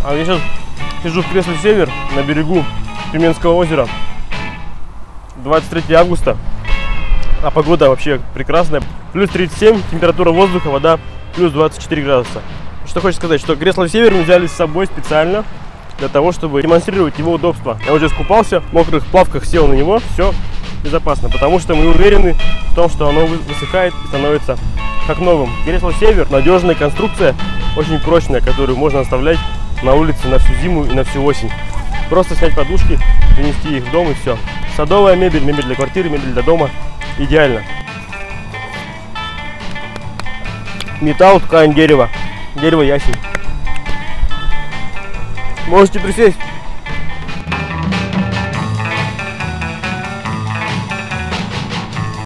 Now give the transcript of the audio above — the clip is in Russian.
А я сейчас сижу в кресле «Север» на берегу Тюменского озера. 23 августа. А погода вообще прекрасная. Плюс 37, температура воздуха, вода плюс 24 градуса. Что хочется сказать, что кресло «Север» мы взяли с собой специально для того, чтобы демонстрировать его удобство. Я уже искупался, в мокрых плавках сел на него, все безопасно, потому что мы уверены в том, что оно высыхает и становится как новым. Кресло «Север» надежная конструкция, очень прочная, которую можно оставлять на улице на всю зиму и на всю осень. Просто снять подушки, принести их в дом и все. Садовая мебель, мебель для квартиры, мебель для дома. Идеально. Металл, ткань, дерево. Дерево ясень. Можете присесть.